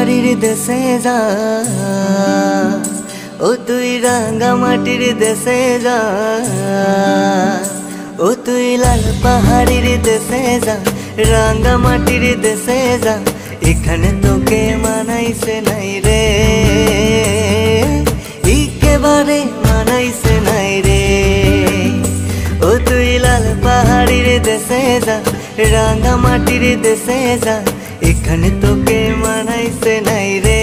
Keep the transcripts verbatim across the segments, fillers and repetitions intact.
পাহাড়ির দেশে যা, ও তুই রাঙ্গা মাটির দেশে যা, ও তুই লাল পাহাড়ির দেশে যা, রাঙ্গা মাটির দেশে যা, এখানে তোকে মানাইছে নাই রে, একেবারে মানাইছে নাই রে। ও তুই লাল পাহাড়ির দেশে যা, রাঙ্গা মাটির দেশে যা, এখানে তোকে মানাইছে নাই রে,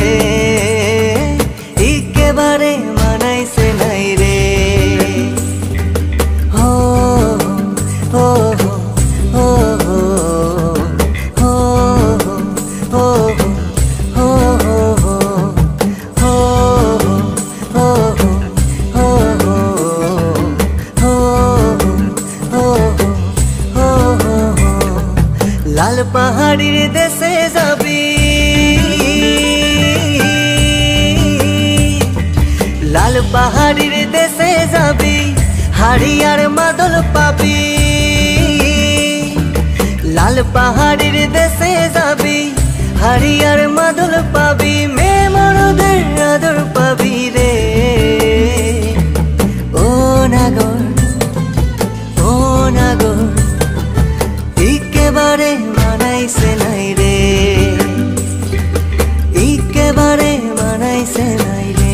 একেবারে মানাইছে নাই রে। হো হো হো হো হো হো হো লাল পাহাড়ির দেশে যাবি, লাল পাহাড়ির দেশে যাবি, হাড়ি আর মাদল পাবি। লাল পাহাড়ির দেশে যাবি, হাড়ি আর মাদল পাবি, মেয়ে মরদের আদর পাবি রে। ও নাগর ও নাগর একেবারে মানাইছে নাই রে, একেবারে মানাইছে নাই রে।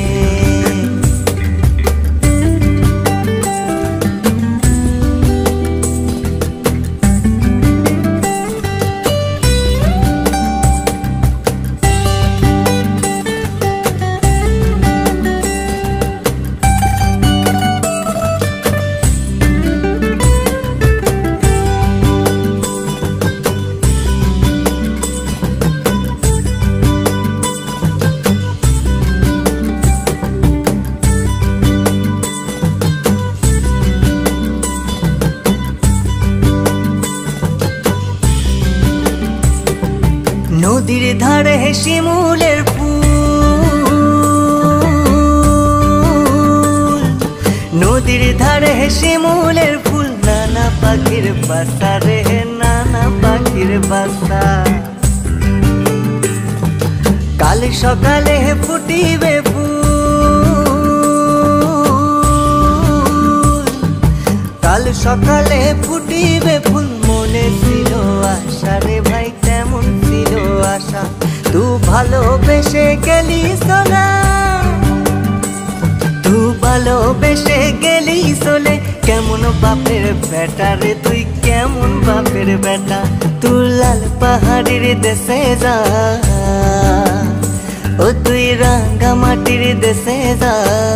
নদীর ধারে শিমুলের ফুল, নদীর ধারে শিমুলের ফুল, নানা পাখির বাসা রে, নানা পাখির বাসা। কাল সকালে ফুটিবে ফুল, কাল সকালে ফুটিবে ফুল, মনে ছিল আশা রে ভাই, কেমন ছিল আশা, তু ভালোবেসে গেলি সোনা, তু ভালোবেসে গেলি সোলে, কেমন বাপের বেটা রে তুই, কেমন বাপের বেটা। তুই লাল পাহাড়ির দেশে যা, ও তুই রাঙ্গা মাটির দেশে যা,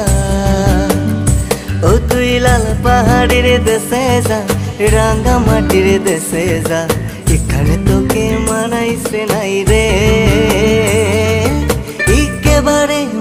ও তুই লাল পাহাড়ির দেশে যা, রাঙ্গা মাটির দেশে যা, এখানে তোকে মানাইছে নাই রে, একেবারে